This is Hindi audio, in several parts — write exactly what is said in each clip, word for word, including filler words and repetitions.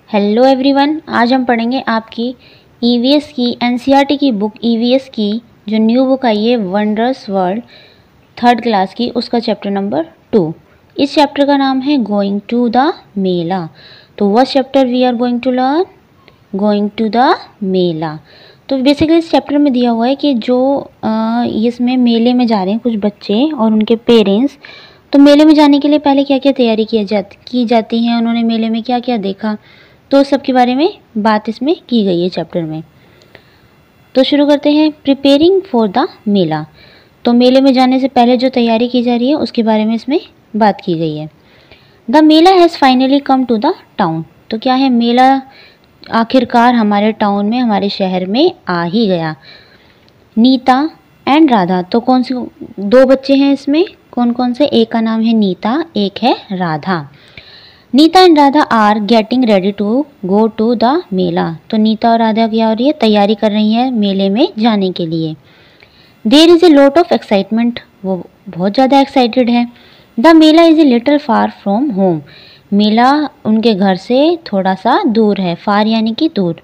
हेलो एवरीवन, आज हम पढ़ेंगे आपकी ईवीएस की एनसीईआरटी की बुक ईवीएस की जो न्यू बुक आई है वंडरस वर्ल्ड थर्ड क्लास की, उसका चैप्टर नंबर टू। इस चैप्टर का नाम है गोइंग टू द मेला। तो what chapter we are going to learn? Going to the mela. तो बेसिकली इस चैप्टर में दिया हुआ है कि जो आ, इसमें मेले में जा रहे हैं कुछ बच्चे और उनके पेरेंट्स। तो मेले में जाने के लिए पहले क्या क्या तैयारी की जाती की जाती है, उन्होंने मेले में क्या क्या देखा, तो सब के बारे में बात इसमें की गई है चैप्टर में। तो शुरू करते हैं। Preparing for the mela. तो मेले में जाने से पहले जो तैयारी की जा रही है उसके बारे में इसमें बात की गई है। The mela has finally come to the town. तो क्या है, मेला आखिरकार हमारे टाउन में, हमारे शहर में आ ही गया। नीता एंड राधा। तो कौन से दो बच्चे हैं इसमें, कौन कौन से? एक का नाम है नीता, एक है Radha. Neeta and Radha are getting ready to go to the mela. तो नीता और राधा क्या हो रही है, तैयारी कर रही है मेले में जाने के लिए। There is a lot of excitement. वो बहुत ज़्यादा एक्साइटेड है। The mela is a little far from home. मेला उनके घर से थोड़ा सा दूर है, फार यानी कि दूर।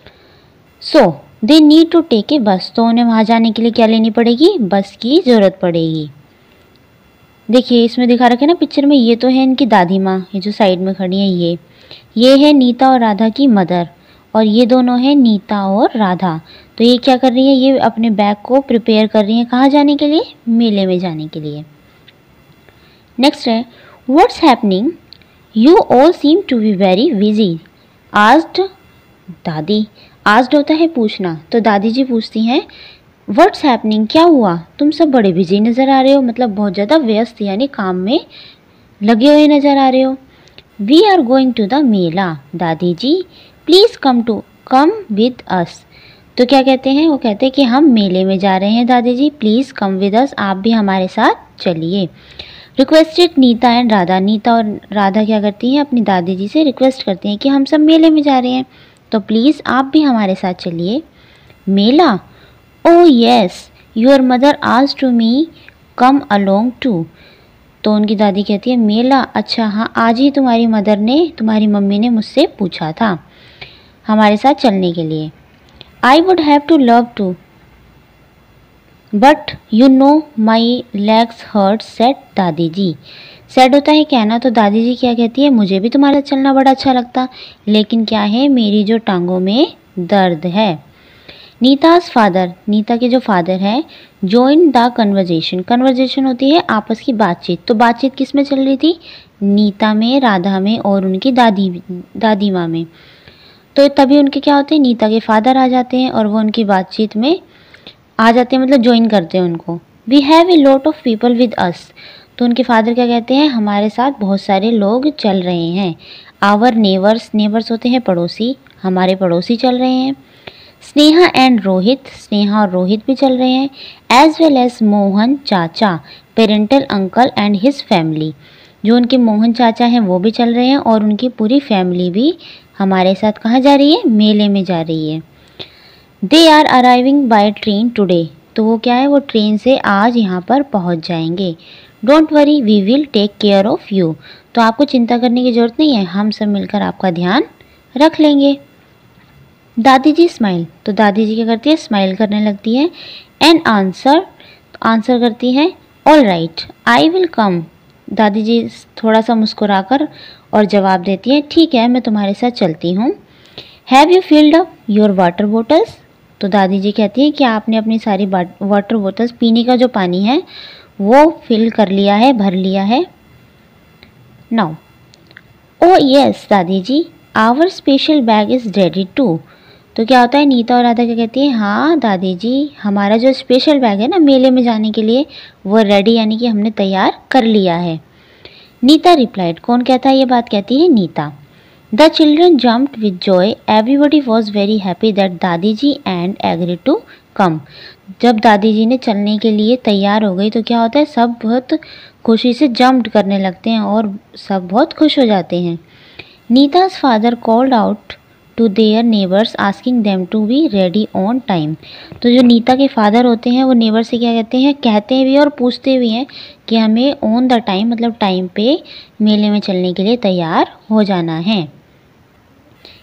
So they need to take a bus. तो उन्हें वहाँ जाने के लिए क्या लेनी पड़ेगी? बस की ज़रूरत पड़ेगी। देखिए इसमें दिखा रखे ना पिक्चर में, ये तो है इनकी दादी माँ, ये जो साइड में खड़ी है ये ये है नीता और राधा की मदर, और ये दोनों हैं नीता और राधा। तो ये क्या कर रही है, ये अपने बैग को प्रिपेयर कर रही है कहाँ जाने के लिए? मेले में जाने के लिए। नेक्स्ट है what's happening, you all seem to be very busy. Asked Dadi. Asked होता है पूछना, तो दादी जी पूछती हैं व्हाट्स हैपनिंग, क्या हुआ, तुम सब बड़े बिजी नज़र आ रहे हो, मतलब बहुत ज़्यादा व्यस्त यानी काम में लगे हुए नज़र आ रहे हो। We are going to the mela Dadi ji, please come to come with us. तो क्या कहते हैं, वो कहते हैं कि हम मेले में जा रहे हैं दादी जी, प्लीज़ कम विद अस, आप भी हमारे साथ चलिए। Requested Neeta and Radha. नीता और राधा क्या करती हैं, अपनी दादी जी से रिक्वेस्ट करती हैं कि हम सब मेले में जा रहे हैं, तो प्लीज़ आप भी हमारे साथ चलिए। Mela, oh yes, your mother asked to me come along too. तो उनकी दादी कहती है मेला, अच्छा हाँ, आज ही तुम्हारी मदर ने, तुम्हारी मम्मी ने मुझसे पूछा था हमारे साथ चलने के लिए। I would have to love to but you know my legs hurt, said Dadi ji. Said होता है कहना, तो दादी जी क्या कहती है, मुझे भी तुम्हारे साथ चलना बड़ा अच्छा लगता, लेकिन क्या है, मेरी जो टांगों में दर्द है। नीताज फादर। नीता के जो फादर हैं जॉइन द कन्वर्जेशन। कन्वर्जेशन होती है आपस की बातचीत। तो बातचीत किस में चल रही थी? नीता में, राधा में और उनकी दादी दादी माँ में। तो तभी उनके क्या होते हैं, नीता के फादर आ जाते हैं और वो उनकी बातचीत में आ जाते हैं, मतलब ज्वाइन करते हैं उनको। We have a lot of people with us. तो उनके फादर क्या कहते हैं, हमारे साथ बहुत सारे लोग चल रहे हैं। Our neighbours. नेबर्स होते हैं पड़ोसी, हमारे पड़ोसी चल रहे हैं। स्नेहा एंड रोहित। स्नेहा और रोहित भी चल रहे हैं। As well as Mohan chacha, parental uncle and his family. जो उनके मोहन चाचा हैं वो भी चल रहे हैं और उनकी पूरी फैमिली भी हमारे साथ कहाँ जा रही है? मेले में जा रही है। They are arriving by train today. तो वो क्या है, वो ट्रेन से आज यहाँ पर पहुँच जाएंगे। Don't worry, we will take care of you. तो आपको चिंता करने की ज़रूरत नहीं है, हम सब मिलकर आपका ध्यान रख लेंगे। दादी जी स्माइल। तो दादी जी क्या करती है, स्माइल करने लगती है। एंड आंसर, आंसर करती है all right I will come. दादी जी थोड़ा सा मुस्कुराकर और जवाब देती है ठीक है, मैं तुम्हारे साथ चलती हूँ। Have you filled up your water bottles. तो दादी जी कहती है कि आपने अपनी सारी वाटर बोटल्स, पीने का जो पानी है वो फिल कर लिया है, भर लिया है। Now oh yes Dadi ji, our special bag is ready too. तो क्या होता है, नीता और राधा क्या कहती है, हाँ दादी जी, हमारा जो स्पेशल बैग है ना मेले में जाने के लिए, वो रेडी यानी कि हमने तैयार कर लिया है। नीता रिप्लाइड। कौन कहता है ये बात? कहती है Neeta. The children jumped with joy, everybody was very happy that Dadi ji and agree to come. जब दादी जी ने चलने के लिए तैयार हो गई तो क्या होता है, सब बहुत खुशी से जम्प्ड करने लगते हैं और सब बहुत खुश हो जाते हैं। Neeta's father called out to their neighbours asking them to be ready on time. तो जो नीता के फादर होते हैं वो नेबर से क्या कहते हैं, कहते भी और पूछते भी हैं कि हमें ऑन द टाइम, मतलब टाइम पे मेले में चलने के लिए तैयार हो जाना है।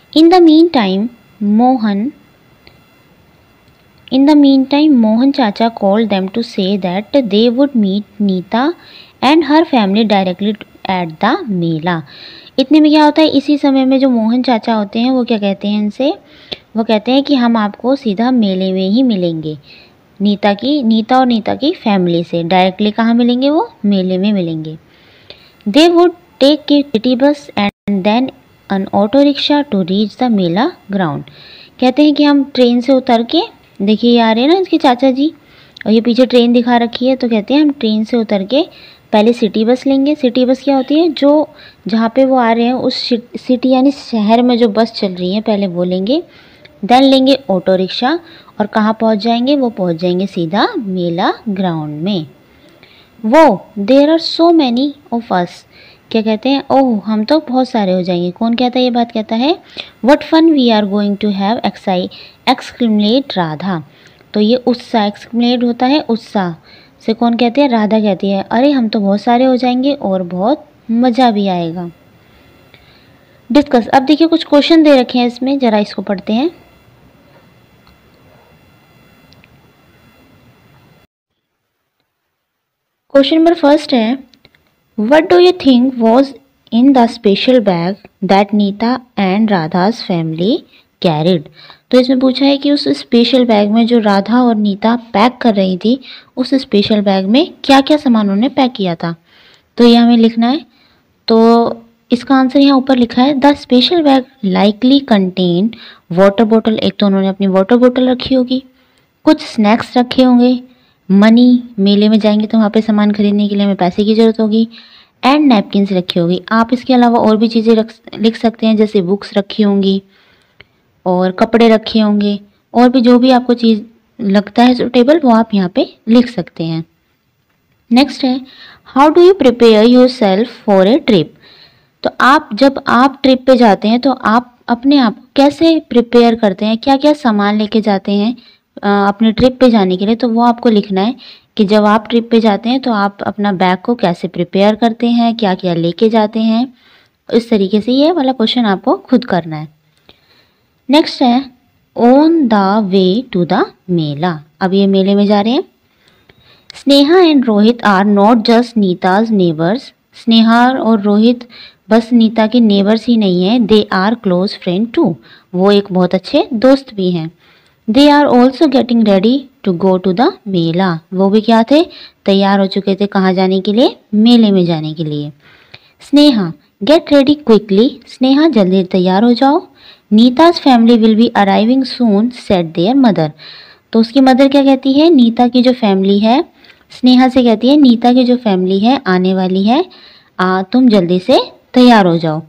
In the meantime Mohan In the meantime, Mohan Chacha called them to say that they would meet Neeta and her family directly at the mela. इतने में क्या होता है, इसी समय में जो मोहन चाचा होते हैं वो क्या कहते हैं इनसे, वो कहते हैं कि हम आपको सीधा मेले में ही मिलेंगे, नीता की नीता और नीता की फैमिली से डायरेक्टली कहाँ मिलेंगे, वो मेले में मिलेंगे। They would take a city bus and then an auto rickshaw to reach the mela ground. कहते हैं कि हम ट्रेन से उतर के, देखिए ये आ रहे हैं ना इसके चाचा जी, और ये पीछे ट्रेन दिखा रखी है, तो कहते हैं हम ट्रेन से उतर के पहले सिटी बस लेंगे। सिटी बस क्या होती है, जो जहाँ पे वो आ रहे हैं उस सिटी यानी शहर में जो बस चल रही है पहले वो लेंगे। देन लेंगे ऑटो रिक्शा और कहाँ पहुँच जाएंगे, वो पहुँच जाएंगे सीधा मेला ग्राउंड में। वो there are so many of us, क्या कहते हैं, ओह हम तो बहुत सारे हो जाएंगे। कौन कहता है ये बात, कहता है what fun we are going to have एक्साई एक्सक्लेमेट राधा। तो ये उत्साह एक्सक्लेमेट होता है उत्साह से, कौन कहती है, राधा कहती है अरे हम तो बहुत सारे हो जाएंगे और बहुत मज़ा भी आएगा। डिस्कस। अब देखिए कुछ क्वेश्चन दे रखे हैं इसमें, ज़रा इसको पढ़ते हैं। क्वेश्चन नंबर फर्स्ट है, What do you think was in the special bag that Neeta and Radha's family carried? तो इसमें पूछा है कि उस स्पेशल बैग में जो राधा और नीता पैक कर रही थी, उस स्पेशल बैग में क्या क्या सामान उन्होंने पैक किया था, तो ये हमें लिखना है। तो इसका आंसर यहाँ ऊपर लिखा है, the special bag likely contain water bottle. एक तो उन्होंने अपनी वाटर बॉटल रखी होगी, कुछ स्नैक्स रखे होंगे, मनी, मेले में जाएंगे तो वहाँ पे सामान खरीदने के लिए हमें पैसे की ज़रूरत होगी, एंड नैपकिन्स रखी होगी। आप इसके अलावा और भी चीज़ें रख लिख सकते हैं, जैसे बुक्स रखी होंगी और कपड़े रखे होंगे, और भी जो भी आपको चीज़ लगता है सुटेबल वो आप यहाँ पे लिख सकते हैं। नेक्स्ट है, how do you prepare your self for a trip. तो आप जब आप ट्रिप पे जाते हैं तो आप अपने आप कैसे प्रिपेयर करते हैं, क्या क्या सामान लेके जाते हैं अपने ट्रिप पे जाने के लिए, तो वो आपको लिखना है कि जब आप ट्रिप पे जाते हैं तो आप अपना बैग को कैसे प्रिपेयर करते हैं, क्या क्या लेके जाते हैं। इस तरीके से ये वाला क्वेश्चन आपको खुद करना है। नेक्स्ट है, on the way to the mela. अब ये मेले में जा रहे हैं। Sneha and Rohit are not just Neeta's neighbours. Sneha और रोहित बस नीता के नेबर्स ही नहीं हैं, they are close friend too. वो एक बहुत अच्छे दोस्त भी हैं। They are also getting ready to go to the mela. वो भी क्या थे, तैयार हो चुके थे, कहाँ जाने के लिए, मेले में जाने के लिए। Sneha get ready quickly. Sneha जल्दी तैयार हो जाओ। Neeta's family will be arriving soon said their mother. तो उसकी मदर क्या कहती है, नीता की जो फैमिली है, स्नेहा से कहती है नीता की जो फैमिली है आने वाली है, आ, तुम जल्दी से तैयार हो जाओ।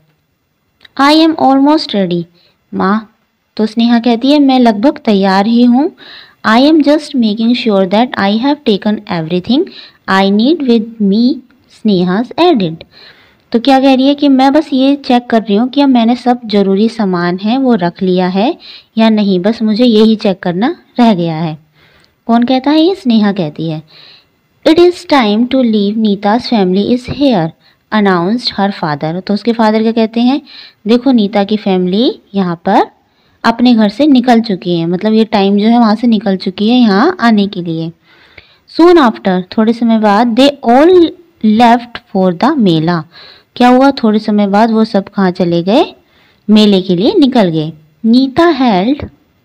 आई एम ऑलमोस्ट रेडी माँ। तो स्नेहा कहती है मैं लगभग तैयार ही हूँ। I am just making sure that I have taken everything I need with me, Sneha's added. तो क्या कह रही है कि मैं बस ये चेक कर रही हूँ कि अब मैंने सब जरूरी सामान है वो रख लिया है या नहीं, बस मुझे यही चेक करना रह गया है। कौन कहता है, ये स्नेहा कहती है। It is time to leave, Neeta's family is here announced her father. तो उसके फादर क्या कहते हैं, देखो नीता की फैमिली यहाँ पर अपने घर से निकल चुकी है, मतलब ये टाइम जो है वहाँ से निकल चुकी है यहाँ आने के लिए। सून आफ्टर, थोड़े समय बाद, they all left for the mela. क्या हुआ, थोड़े समय बाद वो सब कहाँ चले गए, मेले के लिए निकल गए। Nita held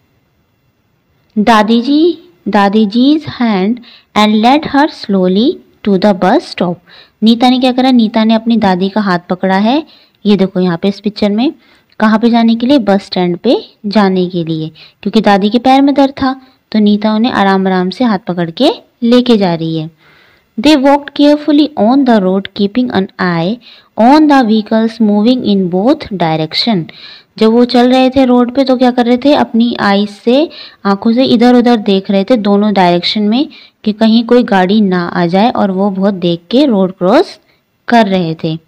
Dadi ji Dadi ji's hand and led her slowly to the bus stop. Neeta ने क्या करा, नीता ने अपनी दादी का हाथ पकड़ा है, ये देखो यहाँ पे इस पिक्चर में, कहाँ पे जाने के लिए, बस स्टैंड पे जाने के लिए, क्योंकि दादी के पैर में दर्द था तो नीता उन्हें आराम आराम से हाथ पकड़ के लेके जा रही है। They walked carefully on the road keeping an eye on the vehicles moving in both direction. जब वो चल रहे थे रोड पे तो क्या कर रहे थे, अपनी आईज से, आंखों से इधर उधर देख रहे थे दोनों डायरेक्शन में कि कहीं कोई गाड़ी ना आ जाए, और वो बहुत देख के रोड क्रॉस कर रहे थे।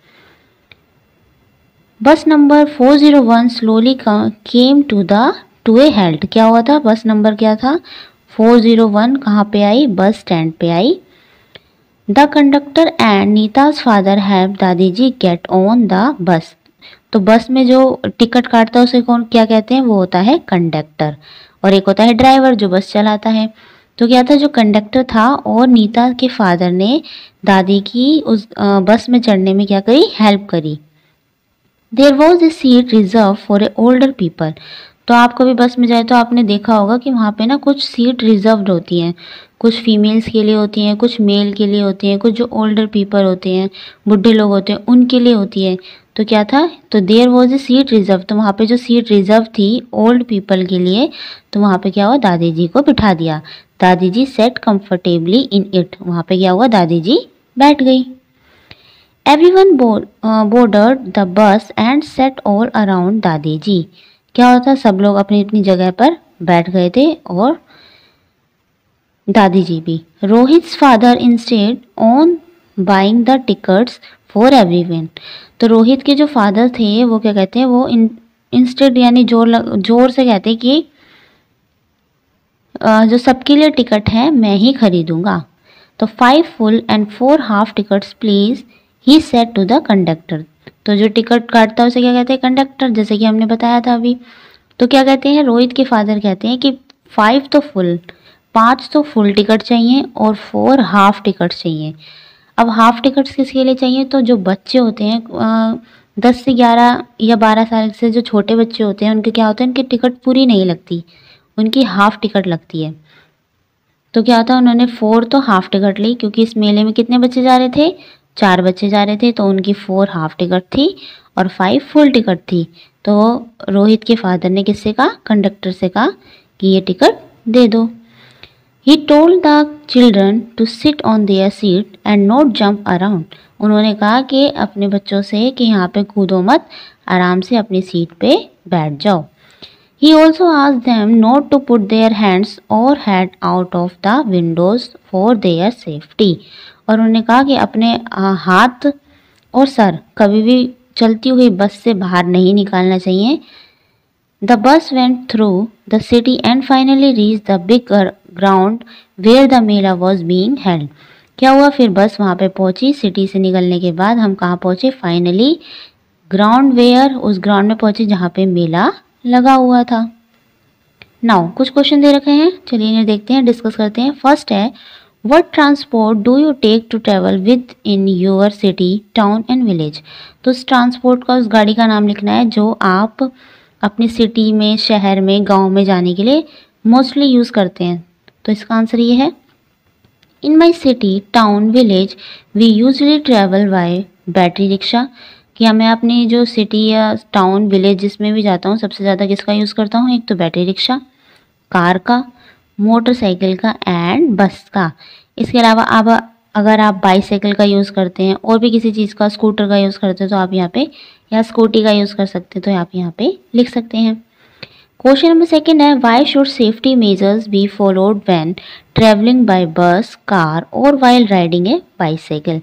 Bus number four zero one slowly came to the to a halt. क्या हुआ था, बस नंबर क्या था, फोर ज़ीरो वन कहाँ पे आई, बस स्टैंड पे आई। The conductor and Neeta's father have Dadi ji get on the bus. तो बस में जो टिकट काटता है उसे कौन क्या कहते हैं, वो होता है कंडक्टर, और एक होता है ड्राइवर जो बस चलाता है। तो क्या था, जो कंडक्टर था और नीता के फादर ने दादी की उस अ, बस में चढ़ने में क्या करी, हेल्प करी। There was a seat reserve for a older people. तो आप कभी बस में जाए तो आपने देखा होगा कि वहाँ पे ना कुछ सीट रिजर्व्ड होती हैं, कुछ फीमेल्स के लिए होती हैं, कुछ मेल के लिए होती हैं, कुछ जो ओल्डर पीपल होते हैं, बुढ़े लोग होते हैं, उनके लिए होती है। तो क्या था, तो there was a seat reserve, तो वहाँ पे जो सीट रिजर्व थी ओल्ड पीपल के लिए, तो वहाँ पे क्या हुआ, दादी जी को बिठा दिया। Dadi ji sat comfortably in it, वहाँ पे क्या हुआ, दादी जी बैठ गई। Everyone board, uh, boarded the bus and sat all around दादी जी। क्या होता, सब लोग अपनी अपनी जगह पर बैठ गए थे और दादी जी भी। Rohit's father insisted on buying the tickets for everyone. तो रोहित के जो फादर थे वो क्या कहते हैं, वो इंस्टेड यानी जोर लग, जोर से कहते हैं कि uh, जो सबके लिए टिकट है मैं ही खरीदूंगा। तो five full and four half tickets please he said to the conductor. तो जो टिकट काटता है उसे क्या कहते हैं, कंडक्टर, जैसे कि हमने बताया था अभी। तो क्या कहते हैं, रोहित के फादर कहते हैं कि फाइव तो फुल, पाँच तो फुल टिकट चाहिए और फोर हाफ टिकट चाहिए। अब हाफ टिकट्स किसके लिए चाहिए, तो जो बच्चे होते हैं आ, दस से ग्यारह या बारह साल से जो छोटे बच्चे होते हैं उनके क्या होता है, उनकी टिकट पूरी नहीं लगती, उनकी हाफ टिकट लगती है। तो क्या होता है, उन्होंने फोर तो हाफ टिकट ली, क्योंकि इस मेले में कितने बच्चे जा रहे थे, चार बच्चे जा रहे थे, तो उनकी फोर हाफ टिकट थी और फाइव फुल टिकट थी। तो रोहित के फादर ने किससे कहा, कंडक्टर से कहा कि ये टिकट दे दो। He told the children to sit on their seat and not jump around. उन्होंने कहा कि अपने बच्चों से कि यहाँ पे कूदो मत, आराम से अपनी सीट पे बैठ जाओ। He also asked them not to put their hands or head out of the windows for their safety। और उन्होंने कहा कि अपने हाथ और सर कभी भी चलती हुई बस से बाहर नहीं निकालना चाहिए। The bus went through the city and finally reached the big ground where the Mela was being held। क्या हुआ, फिर बस वहाँ पे पहुँची, सिटी से निकलने के बाद हम कहाँ पहुँचे, फाइनली ग्राउंड वेयर, उस ग्राउंड में पहुँचे जहाँ पे मेला लगा हुआ था। नाउ कुछ क्वेश्चन दे रखे हैं, चलिए इन्हें देखते हैं, डिस्कस करते हैं। फर्स्ट है, what transport do you take to travel with in your city, town and village. तो उस ट्रांसपोर्ट का, उस गाड़ी का नाम लिखना है जो आप अपनी सिटी में, शहर में, गांव में जाने के लिए मोस्टली यूज़ करते हैं। तो इसका आंसर ये है, in my city, town, village we usually travel by battery rickshaw. क्या मैं अपनी जो सिटी या टाउन, विलेज जिसमें भी जाता हूँ सबसे ज़्यादा किसका यूज़ करता हूँ, एक तो बैटरी रिक्शा, कार का, मोटरसाइकिल का एंड बस का। इसके अलावा अब अगर आप बाईसाइकिल का यूज़ करते हैं और भी किसी चीज़ का, स्कूटर का यूज़ करते हैं तो आप यहाँ पे, या स्कूटी का यूज़ कर सकते हैं तो आप यहाँ पे लिख सकते हैं। क्वेश्चन नंबर सेकंड है, why should safety measures be followed when travelling by bus, car और वाइल राइडिंग ए बाईसाइकिल।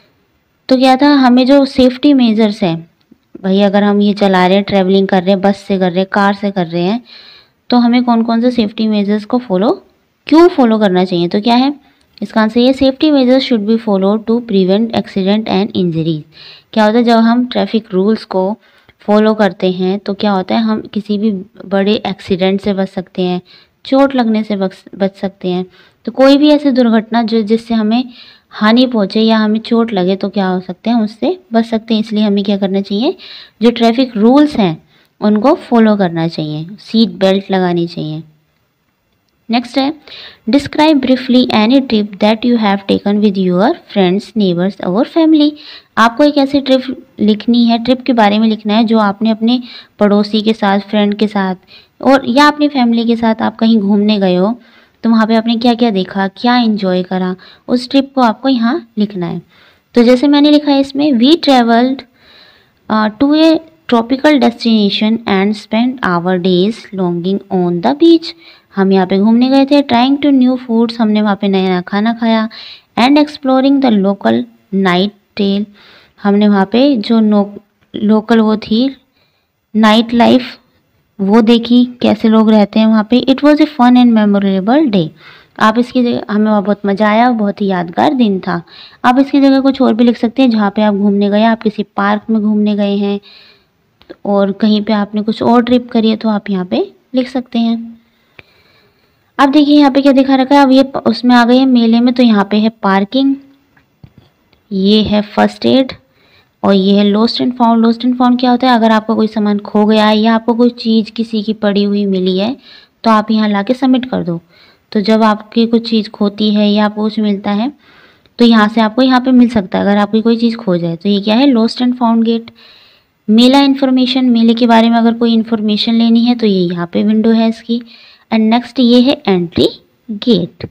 तो क्या था, हमें जो सेफ्टी मेजर्स हैं, भाई अगर हम ये चला रहे हैं, ट्रैवलिंग कर रहे हैं, बस से कर रहे हैं, कार से कर रहे हैं, तो हमें कौन कौन से सेफ्टी मेजर्स को फॉलो, क्यों फॉलो करना चाहिए। तो क्या है इसका आंसर, ये safety measures should be follow to prevent accident and injuries. क्या होता है, जब हम ट्रैफिक रूल्स को फॉलो करते हैं तो क्या होता है, हम किसी भी बड़े एक्सीडेंट से बच सकते हैं, चोट लगने से बच बच सकते हैं। तो कोई भी ऐसी दुर्घटना जो जिससे हमें हानि पहुंचे या हमें चोट लगे तो क्या हो सकते हैं, हम उससे बच सकते हैं। इसलिए हमें क्या करना चाहिए, जो ट्रैफिक रूल्स हैं उनको फॉलो करना चाहिए, सीट बेल्ट लगानी चाहिए। नेक्स्ट है, describe briefly any trip that you have taken with your friends, neighbours और फैमिली। आपको एक ऐसी ट्रिप लिखनी है, ट्रिप के बारे में लिखना है जो आपने अपने पड़ोसी के साथ, फ्रेंड के साथ और या अपनी फैमिली के साथ आप कहीं घूमने गए हो, तो वहाँ पे आपने क्या क्या देखा, क्या एंजॉय करा, उस ट्रिप को आपको यहाँ लिखना है। तो जैसे मैंने लिखा है इसमें, we travelled to a tropical destination and spend our days lounging on the beach. हम यहाँ पे घूमने गए थे। ट्राइंग टू न्यू फूड्स, हमने वहाँ पे नया नया खाना खाया। And exploring the local night tale, हमने वहाँ पे जो नो लोकल वो थी नाइट लाइफ वो देखी, कैसे लोग रहते हैं वहाँ पे। It was a fun and memorable day. आप इसकी जगह, हमें वहाँ बहुत मज़ा आया, बहुत ही यादगार दिन था। आप इसकी जगह कुछ और भी लिख सकते हैं, जहाँ पे आप घूमने गए, आप किसी पार्क में घूमने गए हैं, और कहीं पे आपने कुछ और ट्रिप करी है तो आप यहाँ पे लिख सकते हैं। अब देखिए यहाँ पे क्या दिखा रखा है, अब ये उसमें आ गए हैं मेले में, तो यहाँ पे है पार्किंग, ये है फर्स्ट एड और ये है lost and found. Lost and found क्या होता है, अगर आपका कोई सामान खो गया है या आपको कोई चीज़ किसी की पड़ी हुई मिली है तो आप यहाँ ला के सबमिट कर दो। तो जब आपकी कुछ चीज़ खोती है या आपको कुछ मिलता है तो यहाँ से आपको यहाँ पे मिल सकता है अगर आपकी कोई चीज़ खो जाए। तो ये क्या है, lost and found gate. Mela information, मेले के बारे में अगर कोई इन्फॉर्मेशन लेनी है तो ये यहाँ पे विंडो है इसकी। एंड नेक्स्ट ये है एंट्री गेट।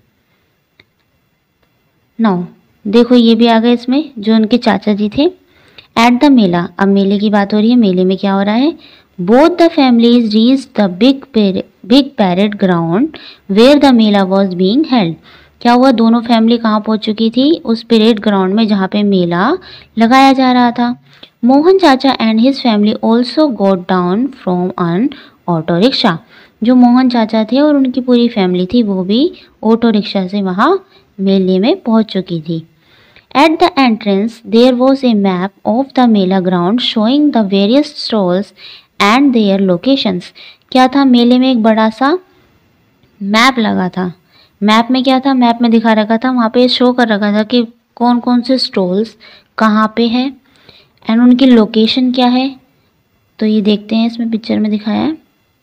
नाउ देखो ये भी आ गए इसमें, जो उनके चाचा जी थे। एट द मेला, अब मेले की बात हो रही है, मेले में क्या हो रहा है, both the families reach the big big parade ground where the mela was being held. क्या हुआ, दोनों फैमिली कहाँ पहुँच चुकी थी, उस परेड ग्राउंड में जहाँ पे मेला लगाया जा रहा था। Mohan chacha and his family also got down from an auto rickshaw. जो मोहन चाचा थे और उनकी पूरी फैमिली थी वो भी ऑटो रिक्शा से वहाँ मेले में पहुँच चुकी थी। At the entrance, there was a map of the Mela ground showing the various stalls and their locations. क्या था, मेले में एक बड़ा सा मैप लगा था। मैप में क्या था, मैप में दिखा रखा था, वहाँ पे शो कर रखा था कि कौन कौन से स्टॉल्स कहाँ पे है एंड उनकी लोकेशन क्या है। तो ये देखते हैं इसमें पिक्चर में दिखाया है,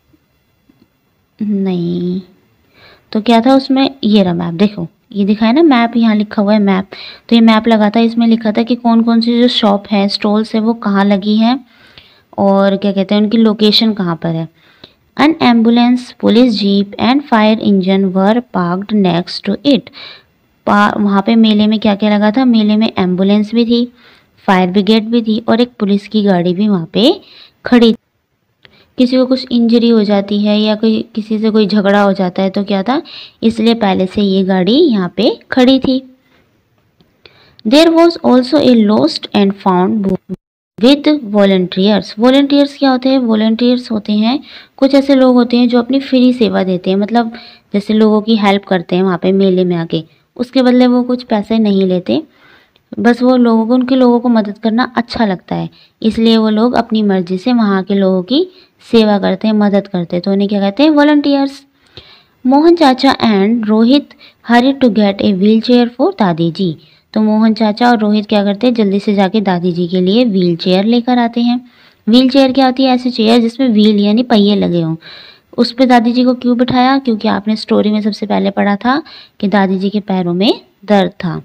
नहीं तो क्या था उसमें, ये रहा मैप, देखो ये दिखा है ना मैप, यहाँ लिखा हुआ है मैप। तो ये मैप लगा था, इसमें लिखा था कि कौन कौन सी जो शॉप है, स्टॉल्स है वो कहाँ लगी है और क्या कहते हैं उनकी लोकेशन कहाँ पर है। An ambulance, police jeep and fire engine were parked next to it. वहाँ पे मेले में क्या क्या लगा था, मेले में एम्बुलेंस भी थी, फायर ब्रिगेड भी थी और एक पुलिस की गाड़ी भी वहाँ पे खड़ी। किसी को कुछ इंजरी हो जाती है या कोई किसी से कोई झगड़ा हो जाता है तो क्या था, इसलिए पहले से ये गाड़ी यहाँ पे खड़ी थी। There was also a lost and found booth with volunteers. Volunteers क्या होते हैं, वॉलंटियर्स होते हैं कुछ ऐसे लोग होते हैं जो अपनी फ्री सेवा देते हैं, मतलब जैसे लोगों की हेल्प करते हैं वहाँ पे मेले में आके, उसके बदले वो कुछ पैसे नहीं लेते, बस वो लोगों को, उनके लोगों को मदद करना अच्छा लगता है, इसलिए वो लोग अपनी मर्जी से वहाँ के लोगों की सेवा करते हैं, मदद करते हैं, तो उन्हें क्या कहते हैं, volunteers. Mohan chacha and Rohit hurry to get a wheelchair for Dadi ji. तो मोहन चाचा और रोहित क्या करते हैं, जल्दी से जाके दादी जी के लिए व्हील चेयर लेकर आते हैं। व्हील चेयर क्या होती है, ऐसी चेयर जिसमें व्हील यानी पहिए लगे हों। उस पर दादी जी को क्यों बिठाया, क्योंकि आपने स्टोरी में सबसे पहले पढ़ा था कि दादी जी के पैरों में दर्द था।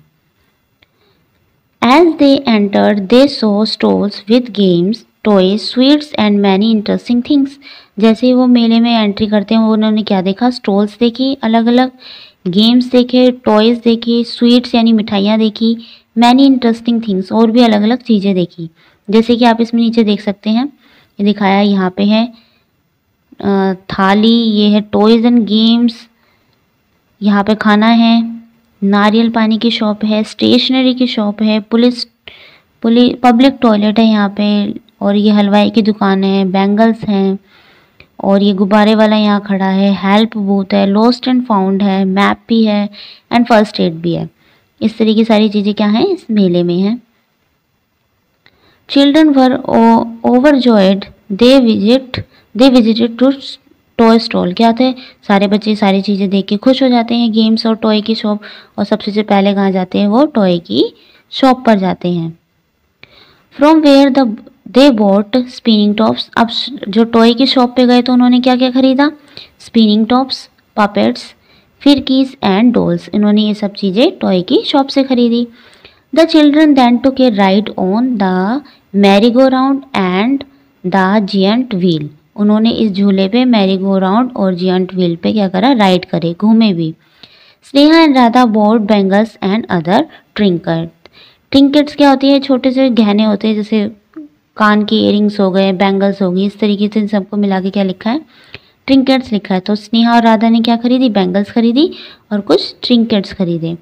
As they entered, they saw stalls with games, toys, sweets and many interesting things. जैसे ही वो मेले में एंट्री करते हैं वो उन्होंने क्या देखा, स्टॉल्स देखी, अलग अलग गेम्स देखे, टॉयज़ देखे, स्वीट्स यानी मिठाइयाँ देखी, मैनी इंटरेस्टिंग थिंग्स और भी अलग अलग चीज़ें देखी। जैसे कि आप इसमें नीचे देख सकते हैं, ये दिखाया है, यहाँ पे है थाली, ये है टॉयज़ एंड गेम्स, यहाँ पे खाना है, नारियल पानी की शॉप है, स्टेशनरी की शॉप है, पुलिस पुलिस पब्लिक टॉयलेट है यहाँ पे, और ये हलवाई की दुकान है, बैंगल्स हैं, और ये गुब्बारे वाला यहाँ खड़ा है, हेल्प बूथ है, लॉस्ट एंड फाउंड है, मैप भी है एंड फर्स्ट एड भी है। इस तरह की सारी चीज़ें क्या हैं, इस मेले में हैं। Children were overjoyed, they visit they visited two toy stall. क्या थे, सारे बच्चे सारी चीज़ें देख के खुश हो जाते हैं, गेम्स और टॉय की शॉप, और सबसे से पहले कहाँ जाते हैं, वो टॉय की शॉप पर जाते हैं। From where the they bought spinning tops. अब जो टॉय की शॉप पे गए तो उन्होंने क्या क्या खरीदा, spinning tops, puppets, firkis and dolls. इन्होंने ये सब चीज़ें टॉय की शॉप से खरीदी। The children then took a ride on the merry go round and the giant wheel. उन्होंने इस झूले पे मैरी गो राउंड और जियंट व्हील पे क्या करा, राइड करे, घूमे भी। Sneha and Radha bought bangles and other trinket. Trinkets क्या होती है, छोटे से गहने होते हैं, जैसे कान की इयरिंग्स हो गए, बैंगल्स हो गई, इस तरीके से इन सबको मिला के क्या लिखा है, ट्रिंकेट्स लिखा है। तो स्नेहा और राधा ने क्या खरीदी, बैंगल्स खरीदी और कुछ ट्रिंकेट्स खरीदे।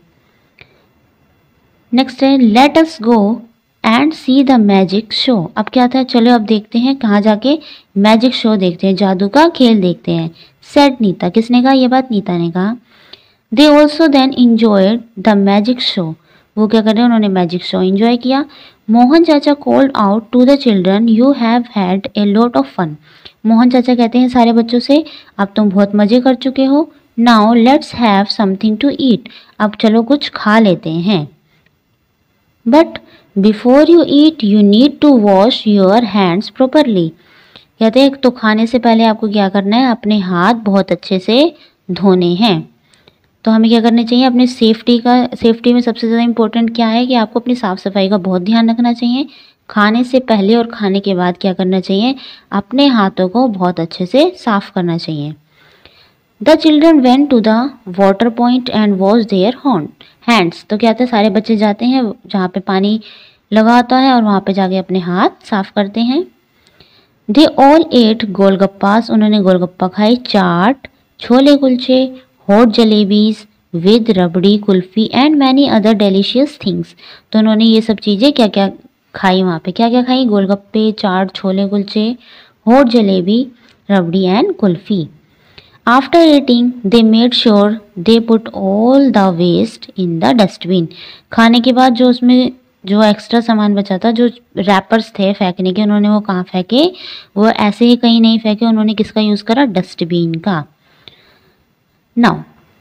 नेक्स्ट है let us go and see the magic show. अब क्या था, चलो अब देखते हैं कहाँ जाके मैजिक शो देखते हैं, जादू का खेल देखते हैं। सेड नीता, किसने कहा, ये बात नीता ने कहा। They also then enjoyed the magic show. वो क्या कर रहे हैं, उन्होंने मैजिक शो एंजॉय किया। Mohan chacha called out to the children, you have had a lot of fun. Mohan चाचा कहते हैं सारे बच्चों से, अब तुम बहुत मजे कर चुके हो। Now let's have something to eat, अब चलो कुछ खा लेते हैं। But before you eat you need to wash your hands properly. कहते हैं तो खाने से पहले आपको क्या करना है, अपने हाथ बहुत अच्छे से धोने हैं। तो हमें क्या करना चाहिए, अपनी सेफ्टी का सेफ्टी में सबसे ज़्यादा इम्पोर्टेंट क्या है कि आपको अपनी साफ़ सफाई का बहुत ध्यान रखना चाहिए। खाने से पहले और खाने के बाद क्या करना चाहिए, अपने हाथों को बहुत अच्छे से साफ़ करना चाहिए। The children went to the water point and wash their hands. तो क्या होता है, सारे बच्चे जाते हैं जहाँ पे पानी लगा होता है और वहाँ पे जाके अपने हाथ साफ़ करते हैं। दे ऑल एट गोलगप्पास, उन्होंने गोलगप्पा खाई। Chaat, chole kulche, hot jalebis with rabri kulfi and many other delicious things. तो उन्होंने ये सब चीज़ें क्या क्या खाई, वहाँ पे क्या क्या खाई, गोलगप्पे, चाट, छोले कुलचे, हॉट जलेबी, रबड़ी एंड कुल्फ़ी। After eating they made sure they put all the waste in the dustbin. खाने के बाद जो उसमें जो एक्स्ट्रा सामान बचा था, जो रैपर्स थे फेंकने के, उन्होंने वो कहाँ फेंके, वो ऐसे ही कहीं नहीं फेंके, उन्होंने किसका यूज़ करा, डस्टबिन का। Now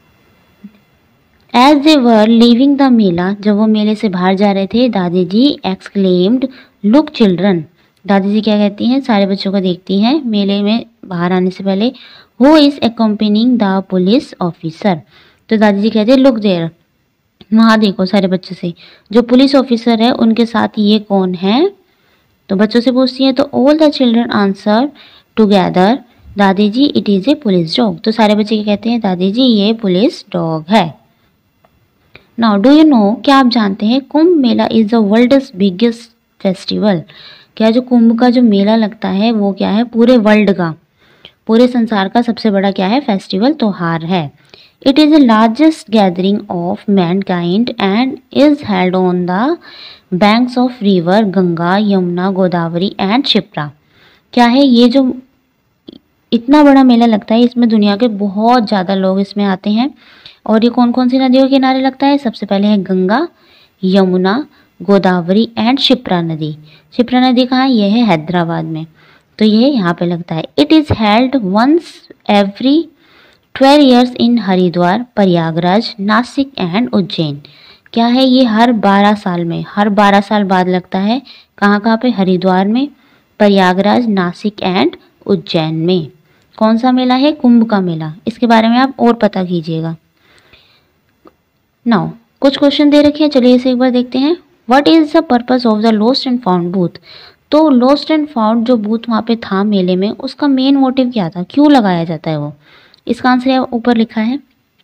as they were leaving the mela, जब वो मेले से बाहर जा रहे थे, दादी जी एक्सक्लेम्ड लुक चिल्ड्रन। दादी जी क्या कहती हैं, सारे बच्चों को देखती हैं मेले में बाहर आने से पहले। Who is accompanying the police officer. तो दादी जी कहते हैं लुक देयर, वहाँ देखो सारे बच्चे से, जो पुलिस ऑफिसर है उनके साथ ये कौन है। तो बच्चों से पूछती हैं, तो all the children answer together Dadi ji it is a police dog. तो सारे बच्चे क्या कहते हैं, दादी जी ये पुलिस डॉग है। नाउ डू यू नो, क्या आप जानते हैं, Kumbh Mela is the world's biggest festival. क्या जो कुंभ का जो मेला लगता है वो क्या है, पूरे वर्ल्ड का, पूरे संसार का सबसे बड़ा क्या है, फेस्टिवल, त्योहार है। It is the largest gathering of mankind and is held on the banks of river Ganga, Yamuna, Godavari and Shipra. क्या है ये जो इतना बड़ा मेला लगता है, इसमें दुनिया के बहुत ज़्यादा लोग इसमें आते हैं। और ये कौन कौन सी नदियों के किनारे लगता है, सबसे पहले है गंगा, यमुना, गोदावरी एंड शिप्रा नदी। शिप्रा नदी कहाँ है, ये है हैदराबाद में, तो ये यहाँ पे लगता है। It is held once every twelve years in Haridwar, Prayagraj, Nashik and Ujjain. क्या है ये हर बारह साल में, हर बारह साल बाद लगता है। कहाँ कहाँ पे, हरिद्वार में, प्रयागराज, नासिक एंड उज्जैन में। कौन सा मेला है, कुंभ का मेला। इसके बारे में आप और पता कीजिएगा। नाउ कुछ क्वेश्चन दे रखे हैं, चलिए इसे एक बार देखते हैं। What is the purpose of the lost and found booth. तो लॉस्ट एंड फाउंड जो बूथ वहाँ पे था मेले में, उसका मेन मोटिव क्या था, क्यों लगाया जाता है वो। इसका आंसर ऊपर लिखा है,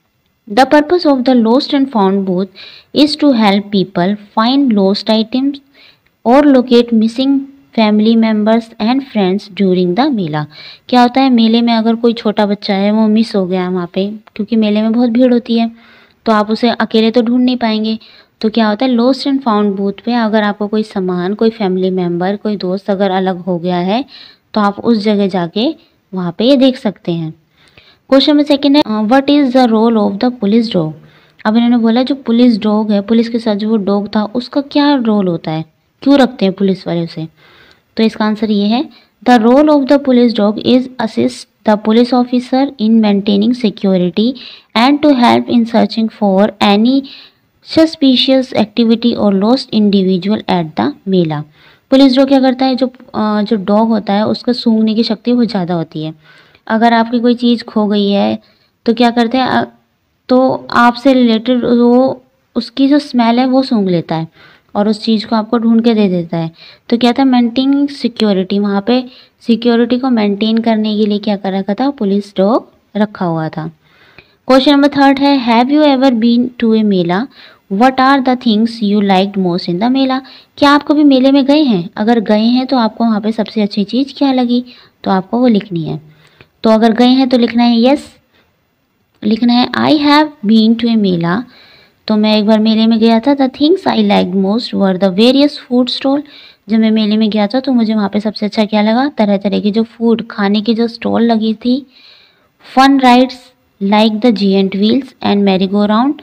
the purpose of the lost and found booth is to help people find lost items और locate missing family members and friends during the mela. क्या होता है, मेले में अगर कोई छोटा बच्चा है वो मिस हो गया वहाँ पे, क्योंकि मेले में बहुत भीड़ होती है, तो आप उसे अकेले तो ढूंढ नहीं पाएंगे। तो क्या होता है, लॉस्ट एंड फाउंड बूथ पे अगर आपको कोई सामान, कोई फैमिली मेम्बर, कोई दोस्त अगर अलग हो गया है, तो आप उस जगह जाके वहाँ पे ये देख सकते हैं। क्वेश्चन नंबर सेकेंड है, what is the role of the police dog. अब इन्होंने बोला जो पुलिस डॉग है, पुलिस के साथ जो वो डॉग था, उसका क्या रोल होता है, क्यों रखते हैं पुलिस वाले उसे। तो इसका आंसर ये है, the role of the police dog is assist the police officer in maintaining security and to help in searching for any suspicious activity और lost individual at the mela. Police dog क्या करता है, जो जो डॉग होता है उसका सूंघने की शक्ति बहुत ज़्यादा होती है। अगर आपकी कोई चीज़ खो गई है तो क्या करते हैं, तो आपसे रिलेटेड वो उसकी जो स्मेल है वो सूंघ लेता है और उस चीज़ को आपको ढूंढ के दे देता है। तो क्या था, मेंटेनिंग सिक्योरिटी, वहाँ पे सिक्योरिटी को मेंटेन करने के लिए क्या कर रखा था, पुलिस डॉग रखा हुआ था। क्वेश्चन नंबर थर्ड है, have you ever been to a mela, what are the things you liked most in the mela. क्या आप कभी मेले में गए हैं, अगर गए हैं तो आपको वहाँ पे सबसे अच्छी चीज़ क्या लगी, तो आपको वो लिखनी है। तो अगर गए हैं तो लिखना है यस, लिखना है I have been to a mela, तो मैं एक बार मेले में गया था। The things I like most were the various food stall. जब मैं मेले में गया था तो मुझे वहाँ पे सबसे अच्छा क्या लगा, तरह तरह की जो फूड खाने की जो स्टॉल लगी थी। Fun rides like the giant wheels and merry go round,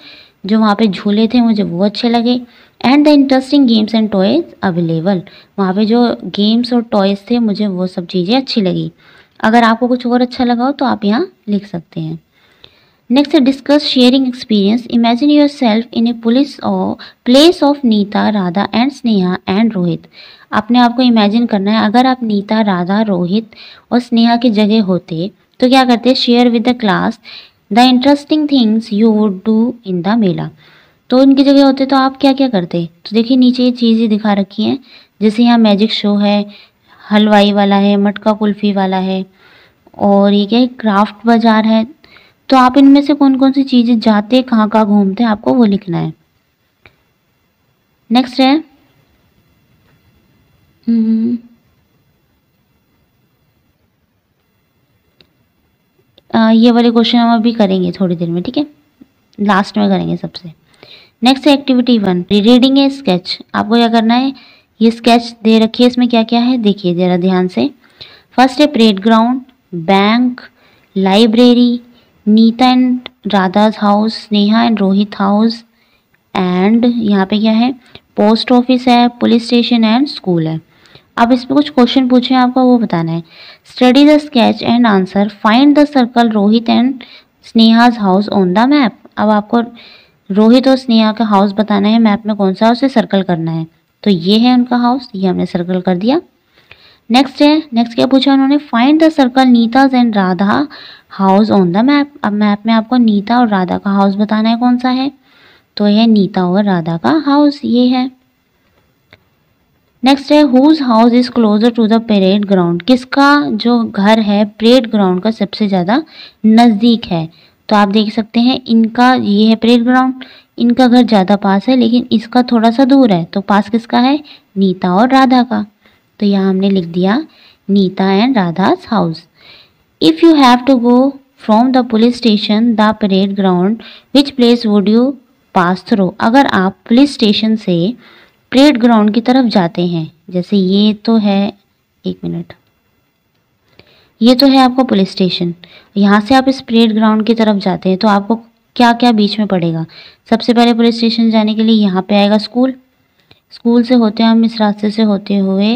जो वहाँ पे झूले थे मुझे वो अच्छे लगे। And the interesting games and toys available, वहाँ पे जो गेम्स और टॉयज थे मुझे वो सब चीज़ें अच्छी लगी। अगर आपको कुछ और अच्छा लगा हो तो आप यहाँ लिख सकते हैं। नेक्स्ट है discuss sharing experience. Imagine yourself in a police और place of Nita, Radha and Sneha and Rohit. अपने आप को इमेजिन करना है, अगर आप नीता, राधा, रोहित और स्नेहा की जगह होते तो क्या करते? Share with the class the interesting things you would do in the mela. तो उनकी जगह होते तो आप क्या क्या करते? तो देखिए नीचे ये चीज़ें दिखा रखी हैं, जैसे यहाँ मैजिक शो है, हलवाई वाला है, मटका कुल्फ़ी वाला है, और ये क्या है, क्राफ्ट बाज़ार है। तो आप इनमें से कौन कौन सी चीज़ें जाते, कहाँ कहाँ घूमते, आपको वो लिखना है। नेक्स्ट है हम्म, आ, ये वाले क्वेश्चन हम अभी करेंगे थोड़ी देर में, ठीक है, लास्ट में करेंगे सबसे। नेक्स्ट है activity one, reading a sketch. आपको क्या करना है, ये स्केच दे रखी है, इसमें क्या क्या है देखिए ज़रा ध्यान से। फर्स्ट है parade ground, bank, library, Nita and Radha's house, Sneha and Rohit house, and यहाँ पे क्या है, पोस्ट ऑफिस है, पुलिस स्टेशन एंड स्कूल है। अब इस पे कुछ क्वेश्चन पूछे आपको, वो बताना है। Study the sketch and answer, find the circle Rohit and Sneha's house on the map. अब आपको रोहित और स्नेहा का हाउस बताना है, मैप में कौन सा है उसे सर्कल करना है। तो ये है उनका हाउस, ये हमने सर्कल कर दिया। नेक्स्ट है, नेक्स्ट क्या पूछा उन्होंने, find the circle Nita's and Radha house on the map. अब मैप में आपको नीता और राधा का हाउस बताना है कौन सा है, तो यह नीता और राधा का हाउस ये है। नेक्स्ट है whose house is closer to the parade ground. किसका जो घर है परेड ग्राउंड का सबसे ज़्यादा नज़दीक है। तो आप देख सकते हैं इनका ये है परेड ग्राउंड, इनका घर ज़्यादा पास है लेकिन इसका थोड़ा सा दूर है, तो पास किसका है, नीता और राधा का। तो यहाँ हमने लिख दिया Nita and Radha's house. If you have to go from the police station the parade ground which place would you pass through. अगर आप पुलिस स्टेशन से परेड ग्राउंड की तरफ जाते हैं, जैसे ये तो है, एक मिनट, ये तो है आपका पुलिस स्टेशन, यहाँ से आप इस परेड ग्राउंड की तरफ जाते हैं तो आपको क्या क्या बीच में पड़ेगा। सबसे पहले पुलिस स्टेशन जाने के लिए यहाँ पे आएगा स्कूल, स्कूल से होते हम इस रास्ते से होते हुए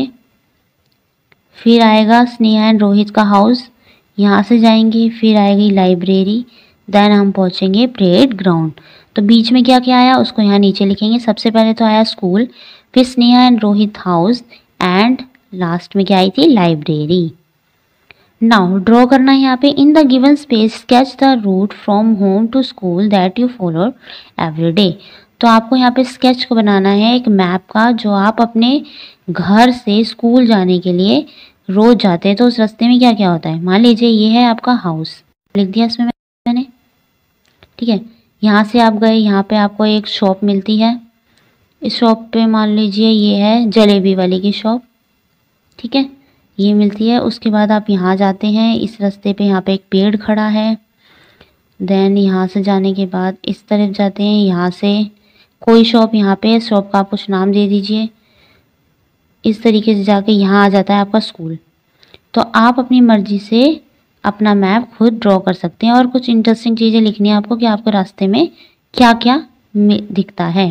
फिर आएगा स्नेहा एंड रोहित का हाउस, यहाँ से जाएंगे, फिर आएगी लाइब्रेरी, देन हम पहुँचेंगे परेड ग्राउंड। तो बीच में क्या क्या आया उसको यहाँ नीचे लिखेंगे। सबसे पहले तो आया स्कूल, फिर Sneha and Rohit house, and last में क्या आई थी, लाइब्रेरी। नाउ ड्रॉ करना है यहाँ पे, in the given space sketch the route from home to school that you follow every day. तो आपको यहाँ पे स्केच को बनाना है एक मैप का, जो आप अपने घर से स्कूल जाने के लिए रोज जाते हैं। तो उस रास्ते में क्या क्या होता है, मान लीजिए ये है आपका हाउस, लिख दिया इसमें मैंने, ठीक है। यहाँ से आप गए, यहाँ पे आपको एक शॉप मिलती है, इस शॉप पे मान लीजिए ये है जलेबी वाली की शॉप, ठीक है, ये मिलती है। उसके बाद आप यहाँ जाते हैं, इस रास्ते पे यहाँ पे एक पेड़ खड़ा है, देन यहाँ से जाने के बाद इस तरफ जाते हैं, यहाँ से कोई शॉप यहाँ पे, शॉप का आप कुछ नाम दे दीजिए, इस तरीके से जाके यहाँ आ जाता है आपका स्कूल। तो आप अपनी मर्जी से अपना मैप खुद ड्रॉ कर सकते हैं, और कुछ इंटरेस्टिंग चीज़ें लिखनी है आपको कि आपके रास्ते में क्या क्या दिखता है।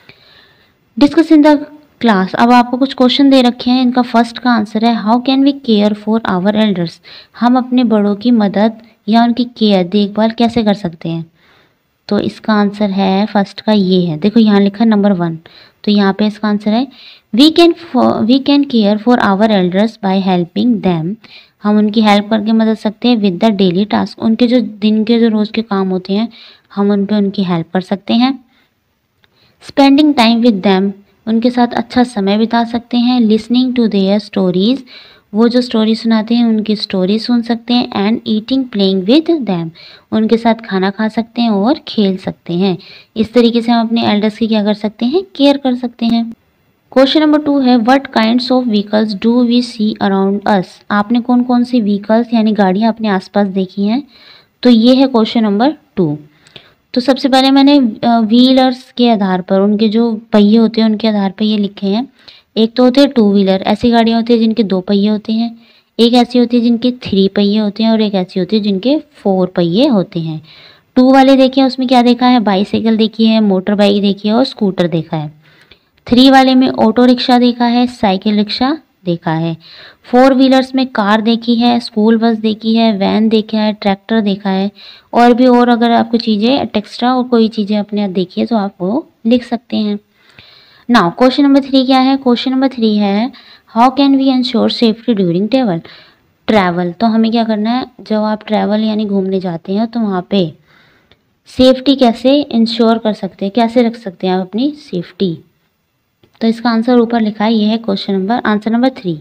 डिस्कस इन द क्लास, अब आपको कुछ क्वेश्चन दे रखे हैं, इनका फर्स्ट का आंसर है how can we care for our elders. हम अपने बड़ों की मदद या उनकी केयर, देखभाल कैसे कर सकते हैं। तो इसका आंसर है फर्स्ट का ये है, देखो यहाँ लिखा नंबर वन, तो यहाँ पे इसका आंसर है we can we can care for our elders by helping them. हम उनकी हेल्प करके मदद सकते हैं विद द डेली टास्क, उनके जो दिन के जो रोज़ के काम होते हैं हम उन पे उनकी हेल्प कर सकते हैं। स्पेंडिंग टाइम विद देम, उनके साथ अच्छा समय बिता सकते हैं। लिसनिंग टू देयर स्टोरीज, वो जो स्टोरी सुनाते हैं उनकी स्टोरी सुन सकते हैं। And eating playing with them, उनके साथ खाना खा सकते हैं और खेल सकते हैं। इस तरीके से हम अपने एल्डर्स की क्या कर सकते हैं, केयर कर सकते हैं। क्वेश्चन नंबर टू है what kinds of vehicles do we see around us. आपने कौन कौन सी व्हीकल्स यानी गाड़ियाँ अपने आसपास देखी हैं, तो ये है क्वेश्चन नंबर टू। तो सबसे पहले मैंने व्हीलर्स के आधार पर, उनके जो पहिए होते हैं उनके आधार पर ये लिखे हैं। एक तो होते हैं टू व्हीलर, ऐसी गाड़ियाँ होती हैं जिनके दो पहिए होते हैं। एक ऐसी होती है जिनके थ्री पहिए होते हैं और एक ऐसी होती है जिनके फोर पहिए होते हैं। टू वाले देखिए उसमें क्या देखा है, बाईसाइकिल देखी है, मोटर बाइक देखी है और स्कूटर देखा है। थ्री वाले में ऑटो रिक्शा देखा है, साइकिल रिक्शा देखा है। फोर व्हीलर्स में कार देखी है, स्कूल बस देखी है, वैन देखा है, ट्रैक्टर देखा है और भी और अगर आपको चीज़ें टेक्स्ट्रा और कोई चीज़ें अपने आप देखिए तो आप वो लिख सकते हैं। नाउ क्वेश्चन नंबर थ्री क्या है, क्वेश्चन नंबर थ्री है how can we ensure safety during travel. Travel तो हमें क्या करना है, जब आप ट्रैवल यानी घूमने जाते हैं तो वहाँ पे सेफ्टी कैसे इंश्योर कर सकते हैं, कैसे रख सकते हैं आप अपनी सेफ्टी। तो इसका आंसर ऊपर लिखा है, ये है question number answer number three.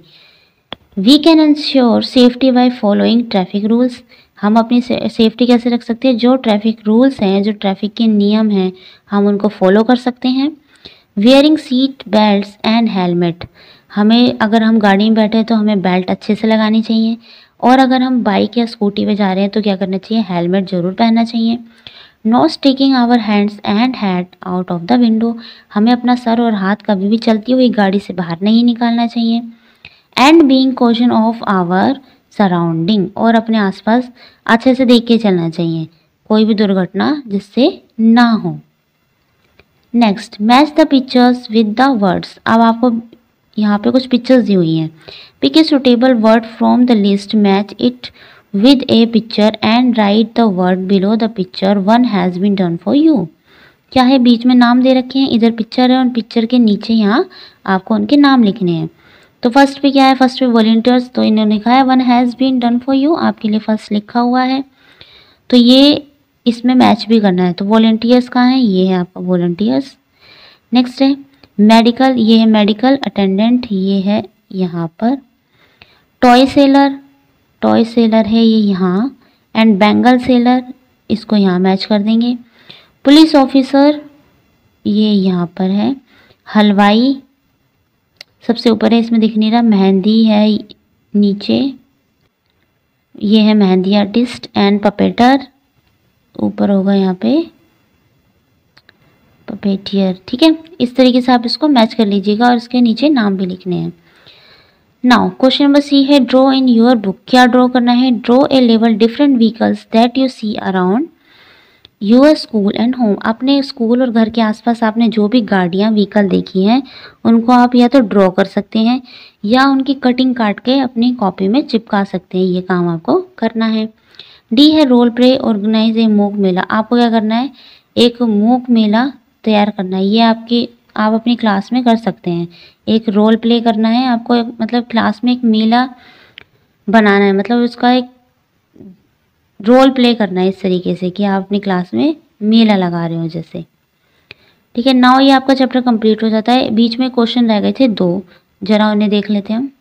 We can ensure safety by following traffic rules. हम अपनी सेफ्टी कैसे रख सकते हैं, जो ट्रैफिक रूल्स हैं, जो ट्रैफिक के नियम हैं, हम उनको फॉलो कर सकते हैं। Wearing seat belts and helmet, हमें अगर हम गाड़ी में बैठे हैं तो हमें बेल्ट अच्छे से लगानी चाहिए और अगर हम बाइक या स्कूटी पे जा रहे हैं तो क्या करना चाहिए, हेलमेट ज़रूर पहनना चाहिए। Not sticking our hands and head out of the window, हमें अपना सर और हाथ कभी भी चलती हुई गाड़ी से बाहर नहीं निकालना चाहिए। And being caution of our surrounding, और अपने आसपास अच्छे से देख के चलना चाहिए, कोई भी दुर्घटना जिससे ना हो। Next match the pictures with the words, अब आपको यहाँ पे कुछ पिक्चर्स दी हुई हैं। Pick a suitable word from the list, match it with a picture and write the word below the picture one has been done for you. क्या है, बीच में नाम दे रखे हैं, इधर पिक्चर है और पिक्चर के नीचे यहाँ आपको उनके नाम लिखने हैं। तो फर्स्ट पे क्या है, फर्स्ट पे वॉलंटियर्स, तो इन्होंने लिखा है one has been done for you, आपके लिए फर्स्ट लिखा हुआ है तो ये इसमें मैच भी करना है। तो वॉलंटियर्स कहाँ है, ये है आपका वॉलंटियर्स। नेक्स्ट है मेडिकल, ये है मेडिकल अटेंडेंट, ये है यहाँ पर। टॉय सेलर, टॉय सेलर है ये यहाँ। एंड बैंगल सेलर, इसको यहाँ मैच कर देंगे। पुलिस ऑफिसर ये यहाँ पर है। हलवाई सबसे ऊपर है, इसमें दिख नहीं रहा। मेहंदी है नीचे, ये है मेहंदी आर्टिस्ट। एंड पपेटर ऊपर होगा यहाँ पे पपेटियर, ठीक है। इस तरीके से आप इसको मैच कर लीजिएगा और इसके नीचे नाम भी लिखने हैं। नाउ क्वेश्चन नंबर सी है ड्रॉ इन योर बुक, क्या ड्रॉ करना है, draw a level different vehicles that you see around your school and home. अपने स्कूल और घर के आसपास आपने जो भी गाड़ियाँ व्हीकल देखी हैं उनको आप या तो ड्रॉ कर सकते हैं या उनकी कटिंग काट के अपनी कॉपी में चिपका सकते हैं, ये काम आपको करना है। डी है रोल प्ले ऑर्गेनाइज ए मूक मेला, आपको क्या करना है, एक मूक मेला तैयार करना है। ये आपकी आप अपनी क्लास में कर सकते हैं, एक रोल प्ले करना है आपको, एक, मतलब क्लास में एक मेला बनाना है, मतलब उसका एक रोल प्ले करना है इस तरीके से कि आप अपनी क्लास में मेला लगा रहे हो जैसे, ठीक है। नाउ ये आपका चैप्टर कंप्लीट हो जाता है। बीच में क्वेश्चन रह गए थे दो, जरा उन्हें देख लेते हैं हम।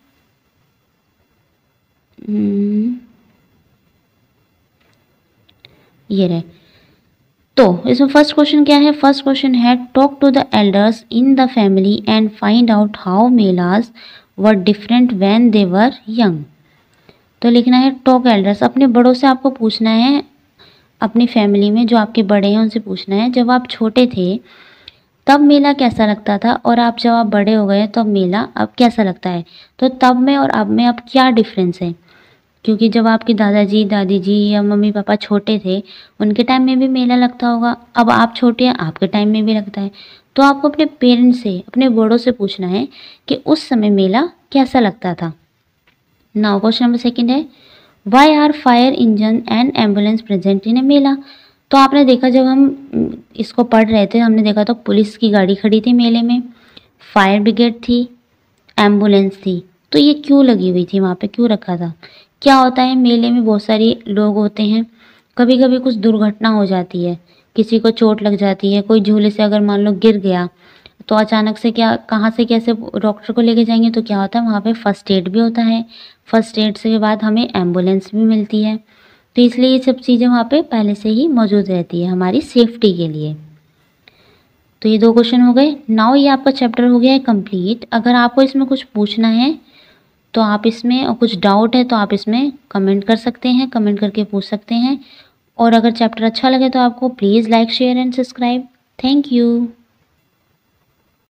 ये रहे, तो इसमें फर्स्ट क्वेश्चन क्या है, फर्स्ट क्वेश्चन है talk to the elders in the family and find out how melas were different when they were young. तो लिखना है टॉक एल्डर्स, अपने बड़ों से आपको पूछना है, अपनी फैमिली में जो आपके बड़े हैं उनसे पूछना है जब आप छोटे थे तब मेला कैसा लगता था और आप जब आप बड़े हो गए तब मेला अब कैसा लगता है। तो तब में और अब में अब क्या डिफरेंस है, क्योंकि जब आपके दादाजी दादी जी या मम्मी पापा छोटे थे उनके टाइम में भी मेला लगता होगा, अब आप छोटे हैं आपके टाइम में भी लगता है। तो आपको अपने पेरेंट्स से, अपने बड़ों से पूछना है कि उस समय मेला कैसा लगता था। नाउ क्वेश्चन नंबर सेकंड है why are fire engine and ambulance present in a mela. तो आपने देखा जब हम इसको पढ़ रहे थे हमने देखा तो पुलिस की गाड़ी खड़ी थी मेले में, फायर ब्रिगेड थी, एम्बुलेंस थी। तो ये क्यों लगी हुई थी वहाँ पे, क्यों रखा था। क्या होता है मेले में बहुत सारे लोग होते हैं, कभी कभी कुछ दुर्घटना हो जाती है, किसी को चोट लग जाती है, कोई झूले से अगर मान लो गिर गया तो अचानक से क्या कहाँ से कैसे डॉक्टर को लेके जाएंगे। तो क्या होता है वहाँ पे फर्स्ट एड भी होता है, फर्स्ट एड से के बाद हमें एम्बुलेंस भी मिलती है। तो इसलिए ये सब चीज़ें वहाँ पे पहले से ही मौजूद रहती है हमारी सेफ्टी के लिए। तो ये दो क्वेश्चन हो गए। नाउ ये आपका चैप्टर हो गया है कंप्लीट। अगर आपको इसमें कुछ पूछना है तो आप इसमें, और कुछ डाउट है तो आप इसमें कमेंट कर सकते हैं, कमेंट करके पूछ सकते हैं। और अगर चैप्टर अच्छा लगे तो आपको please like share and subscribe. Thank you.